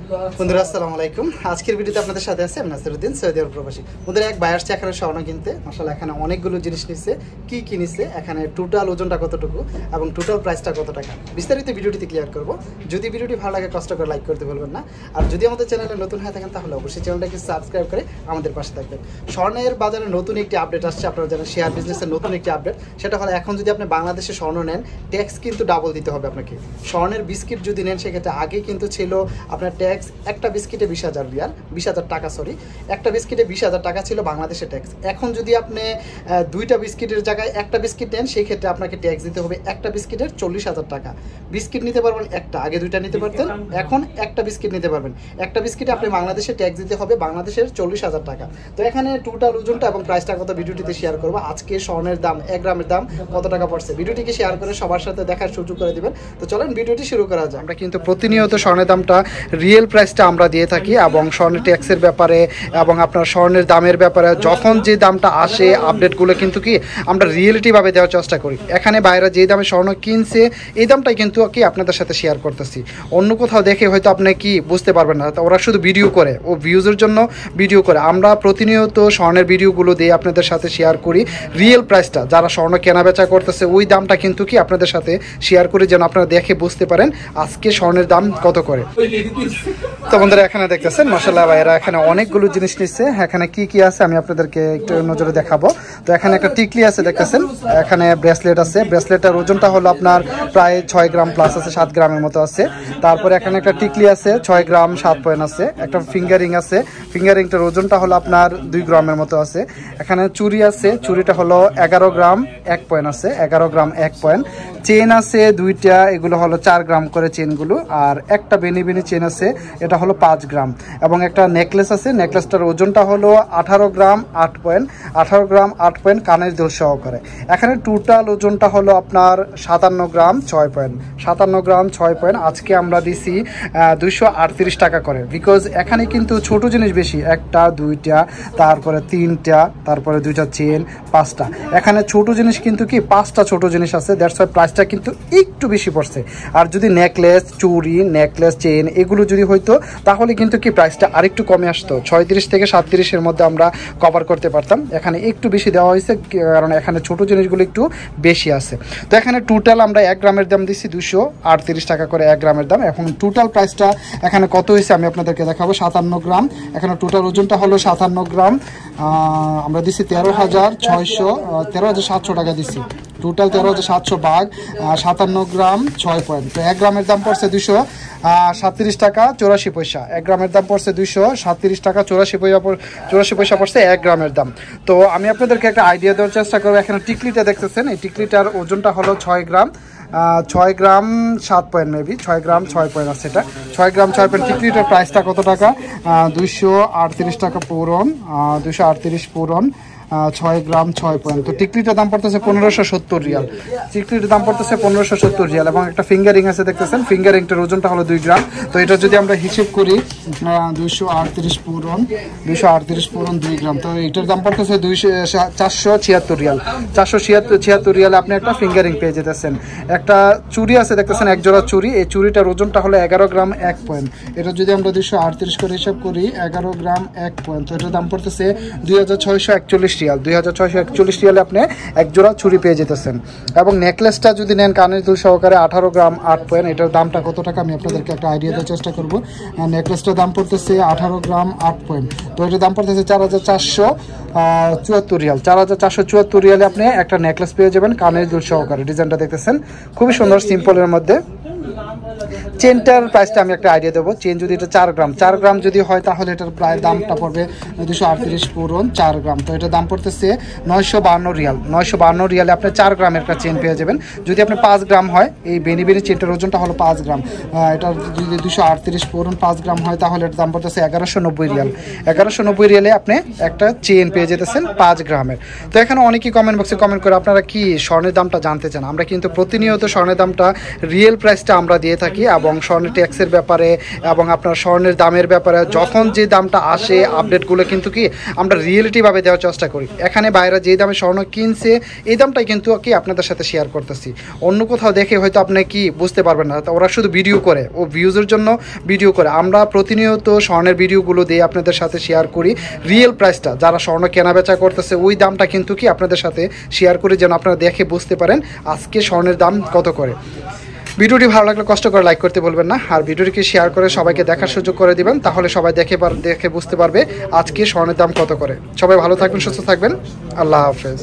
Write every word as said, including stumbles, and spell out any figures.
বন্ধুরা আসসালামু আলাইকুম। আজকের ভিডিওতে আপনাদের সাথে আছে আমি নাসিরউদ্দিন, সৌদি আরব প্রবাসী। বন্ধুরা এক ভাই আসছে এখানে স্বর্ণ কিনতে। মাশাআল্লাহ এখানে অনেকগুলো জিনিস নিচ্ছে। কি কি নিচ্ছে, এখানে টোটাল ওজনটা কতটুকু এবং টোটাল প্রাইসটা কত টাকা, বিস্তারিত ভিডিওটিতে ক্লিয়ার করব। যদি ভিডিওটি ভালো লাগে কষ্ট করে লাইক করতে ভুলবেন না। আর যদি আমাদের চ্যানেলে নতুন হয়ে থাকেন তাহলে অবশ্যই চ্যানেলটাকে সাবস্ক্রাইব করে আমাদের পাশে থাকবেন। স্বর্ণের বাজারে নতুন একটি আপডেট আসছে, আপনারা জানেন শেয়ার বিজনেসের নতুন একটি আপডেট। সেটা হলো এখন যদি আপনি বাংলাদেশে স্বর্ণ নেন, ট্যাক্স কিন্তু ডাবল দিতে হবে আপনাকে। স্বর্ণের বিস্কিট যদি নেন সেক্ষেত্রে আগে কিন্তু ছিল আপনার ট্যাক্স একটা বিস্কিটে বিশ হাজার রিয়াল বিশ হাজার টাকা সরি একটা বিস্কিটে বিশ হাজার টাকা ছিল বাংলাদেশের ট্যাক্স। এখন যদি আপনি দুইটা বিস্কিটের জায়গায় একটা বিস্কিট নেন সেই ক্ষেত্রে আপনাকে ট্যাক্স দিতে হবে একটা বিস্কিটের চল্লিশ হাজার টাকা। বিস্কিট নিতে পারবেন একটা, আগে দুইটা নিতে পারতেন, এখন একটা বিস্কিট নিতে পারবেন। একটা বিস্কিটে আপনি বাংলাদেশে ট্যাক্স দিতে হবে বাংলাদেশের চল্লিশ হাজার টাকা। তো এখানে টোটাল ওজনটা এবং প্রাইসটা কত ভিডিওটিতে শেয়ার করবো। আজকে স্বর্ণের দাম এক গ্রামের দাম কত টাকা পড়ছে ভিডিওটিকে শেয়ার করে সবার সাথে দেখার সুযোগ করে দিবেন। তো চলেন ভিডিওটি শুরু করা যায়। আমরা কিন্তু প্রতিনিয়ত স্বর্ণের দামটা রিয়েল প্রাইসটা আমরা দিয়ে থাকি এবং স্বর্ণের ট্যাক্সের ব্যাপারে এবং আপনার স্বর্ণের দামের ব্যাপারে যখন যে দামটা আসে আপডেটগুলো কিন্তু কি আমরা রিয়েলিটিভাবে দেওয়ার চেষ্টা করি। এখানে বাইরে যে দামে স্বর্ণ কিনছে এই দামটাই কিন্তু কি আপনাদের সাথে শেয়ার করতেছি। অন্য কোথাও দেখে হয়তো আপনি কি বুঝতে পারবেন না, ওরা শুধু ভিডিও করে, ও ভিউজের জন্য ভিডিও করে। আমরা প্রতিনিয়ত স্বর্ণের ভিডিওগুলো দিয়ে আপনাদের সাথে শেয়ার করি রিয়েল প্রাইসটা, যারা স্বর্ণ কেনা বেচা করতেছে ওই দামটা কিন্তু কি আপনাদের সাথে শেয়ার করি যেন আপনারা দেখে বুঝতে পারেন আজকে স্বর্ণের দাম কত করে। তো বন্ধুরা এখানে দেখতেছেন মাশাআল্লাহ ভাইরা এখানে অনেকগুলো জিনিস নিচ্ছে। এখানে কি কি আছে আমি আপনাদেরকে একটু নজরে দেখাবো। তো এখানে একটা টিকলি আছে দেখতেছেন, এখানে ব্রেসলেট আছে। ব্রেসলেটের ওজনটা হলো আপনার প্রায় ছয় গ্রাম প্লাস আছে, সাত গ্রামের মতো আছে। তারপরে এখানে একটা টিকলি আছে ছয় গ্রাম সাত পয়েন্ট আছে। একটা ফিঙ্গারিং আছে, ফিঙ্গারিংটার ওজনটা হলো আপনার দুই গ্রামের মতো আছে। এখানে চুড়ি আছে, চুড়িটা হলো এগারো গ্রাম এক পয়েন্ট আছে, এগারো গ্রাম এক পয়েন্ট। চেন আছে দুইটা, এগুলো হলো চার গ্রাম করে চেনগুলো। আর একটা বেনি বেনি চেন আছে, এটা হলো পাঁচ গ্রাম। এবং একটা নেকলেস আছে, নেকলেসটার ওজনটা হলো আঠারো গ্রাম আট পয়েন্ট, আঠারো গ্রাম আট পয়েন্ট কানের দুল সহকারে। এখানে টোটাল ওজনটা হলো আপনার সাতান্ন গ্রাম ছয় পয়েন্ট, সাতান্ন গ্রাম ছয় পয়েন্ট। আজকে আমরা দিছি দুইশো আটত্রিশ টাকা করে, বিকজ এখানে কিন্তু ছোট জিনিস বেশি, একটা দুইটা তারপরে তিনটা তারপরে দুইটা চেন পাঁচটা। এখানে ছোট জিনিস কিন্তু কি পাঁচটা ছোট জিনিস আছে, দ্যাটস ওয়াই প্রাইসটা কিন্তু একটু বেশি পড়ছে। আর যদি নেকলেস চুড়ি নেকলেস চেন এগুলো যদি হইতো তাহলে কিন্তু কি প্রাইসটা আরেকটু কমে আসতো, ছয়ত্রিশ থেকে সাতত্রিশের মধ্যে আমরা কভার করতে পারতাম। এখানে একটু বেশি দেওয়া হয়েছে কারণ এখানে ছোট জিনিসগুলো একটু বেশি আছে। তো এখানে টোটাল আমরা এক গ্রামের দাম দিচ্ছি দুশো আটত্রিশ টাকা করে এক গ্রামের দাম। এখন টোটাল প্রাইসটা এখানে কত হয়েছে আমি আপনাদেরকে দেখাবো। সাতান্ন গ্রাম, এখানে টোটাল ওজনটা হলো সাতান্ন গ্রাম, আমরা দিচ্ছি তেরো হাজার ছয়শো তেরো হাজার সাতশো টাকা দিচ্ছি। টোটাল তেরো হাজার সাতশো ভাগ সাতান্ন গ্রাম ছয় পয়েন্ট। তো এক গ্রামের দাম পড়ছে দুশো সাতত্রিশ টাকা চৌরাশি পয়সা। এক গ্রামের দাম পড়ছে দুইশো সাতত্রিশ টাকা চৌরাশি পয়সা চৌরাশি পয়সা পড়ছে এক গ্রামের দাম। তো আমি আপনাদেরকে একটা আইডিয়া দেওয়ার চেষ্টা করবো। এখানে টিকলিটা দেখতেছেন, এই টিকলিটার ওজনটা হলো ছয় গ্রাম ছয় গ্রাম সাত পয়েন্ট মেবি ছয় গ্রাম ছয় পয়েন্ট আছে। এটা ছয় গ্রাম ছয় পয়েন্ট। টিকলিটার প্রাইসটা কত টাকা? দুইশো আটত্রিশ টাকা পূরণ, দুইশো আটত্রিশ পূরণ ছয় গ্রাম ছয় পয়েন্ট। তো টিকলিটার দাম পড়তেছে পনেরোশো সত্তর রিয়াল, টিকলিটার দাম পড়তেছে পনেরোশো সত্তর রিয়াল। এবং একটা ফিঙ্গারিং আছে দেখতেছেন, ফিঙ্গারিংটার ওজনটা হলো দুই গ্রাম। তো এটা যদি আমরা হিসেব করি দুইশো আটত্রিশ পূরণ দুইশো আটত্রিশ পূরণ দুই গ্রাম, তো এটার দাম পড়তেছে দুইশো চারশো ছিয়াত্তর রিয়াল। চারশো ছিয়াত্তর ছিয়াত্তর রিয়ালে আপনি একটা ফিঙ্গারিং পেয়ে যেতেছেন। একটা চুড়ি আছে দেখতেছেন, এক জোড়া চুড়ি, এই চুড়িটার ওজনটা হলো এগারো গ্রাম এক পয়েন্ট। এটা যদি আমরা দুইশো আটত্রিশ করে হিসাব করি এগারো গ্রাম এক পয়েন্ট, তো এটার দাম পড়তেছে দুই হাজার ছয়শো একচল্লিশ রিয়াল। দুই হাজার ছয়শো একচল্লিশ রিয়ালে আপনি এক জোড়া চুড়ি পেয়ে যেতেছেন। এবং নেকলেসটা যদি নেন কানের দুল সহকারে আঠারো গ্রাম আট পয়েন্ট, এটার দামটা কত টাকা আমি আপনাদেরকে একটা আইডিয়া দেওয়ার চেষ্টা করবো। নেকলেসটার দাম পড়তেছে আঠারো গ্রাম আট পয়েন্ট, তো এটার দাম পড়তেছে চার হাজার চারশো চুয়াত্তর রিয়াল। চার হাজার চারশো চুয়াত্তর রিয়ালে আপনি একটা নেকলেস পেয়ে যাবেন কানের দুল সহকারে। ডিজাইনটা দেখতেছেন খুবই সুন্দর, সিম্পলের মধ্যে। চেনটার প্রাইসটা আমি একটা আইডিয়া দেবো। চেন যদি এটা চার গ্রাম চার গ্রাম যদি হয় তাহলে এটার প্রায় দামটা পড়বে দুশো আটত্রিশ পূরণ চার গ্রাম, তো এটার দাম পড়তেছে নয়শো বান্ন রিয়াল। নয়শো বান্ন রিয়ালে আপনি চার গ্রামের একটা চেন পেয়ে যাবেন। যদি আপনি পাঁচ গ্রাম হয়, এই বেনি বেনি চেনটার ওজনটা হলো পাঁচ গ্রাম, এটা যদি দুশো আটত্রিশ পূরণ পাঁচ গ্রাম হয় তাহলে এটার দাম পড়তেছে এগারোশো নব্বই রিয়াল। এগারোশো নব্বই রিয়ালে আপনি একটা চেন পেয়ে যেতেছেন পাঁচ গ্রামের। তো এখানে অনেকেই কমেন্ট বক্সে কমেন্ট করে আপনারা কি স্বর্ণের দামটা জানতে চান। আমরা কিন্তু প্রতিনিয়ত স্বর্ণের দামটা রিয়েল প্রাইসটা আমরা দিয়ে থাকি এবং স্বর্ণের ট্যাক্সের ব্যাপারে এবং আপনার স্বর্ণের দামের ব্যাপারে যখন যে দামটা আসে আপডেটগুলো কিন্তু কি আমরা রিয়েলিটিভাবে দেওয়ার চেষ্টা করি। করি। এখানে বাইরে যে দামে স্বর্ণ কিনছে এই দামটাই কিন্তু কি আপনাদের সাথে শেয়ার করতেছি। অন্য কোথাও দেখে হয়তো আপনি কি বুঝতে পারবেন না, ওরা শুধু ভিডিও করে, ও ভিউজের জন্য ভিডিও করে। আমরা প্রতিনিয়ত স্বর্ণের ভিডিওগুলো দিয়ে আপনাদের সাথে শেয়ার করি, রিয়েল প্রাইসটা যারা স্বর্ণ কেনা বেচা করতেছে ওই দামটা কিন্তু কি আপনাদের সাথে শেয়ার করি, যেন আপনারা দেখে বুঝতে পারেন আজকে স্বর্ণের দাম কত করে। ভিডিওটি ভালো লাগলে কষ্ট করে লাইক করতে বলবেন না, আর ভিডিওটিকে শেয়ার করে সবাইকে দেখার সুযোগ করে দিবেন, তাহলে সবাই দেখে দেখে বুঝতে পারবে আজকে স্বর্ণের দাম কত করে। সবাই ভালো থাকবেন, সুস্থ থাকবেন, আল্লাহ হাফেজ।